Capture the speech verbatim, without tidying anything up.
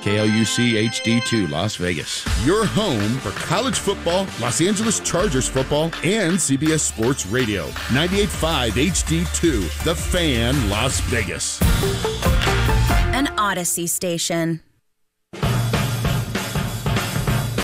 K L U C H D two Las Vegas, your home for college football, Los Angeles Chargers football, and C B S Sports Radio. ninety-eight point five H D two, The Fan, Las Vegas. An Odyssey station.